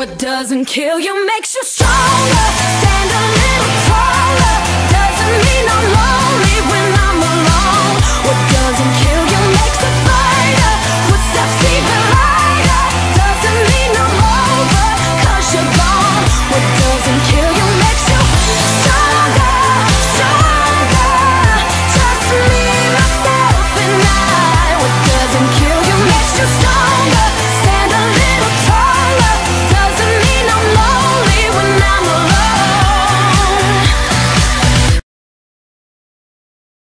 What doesn't kill you makes you stronger. Stand a little taller.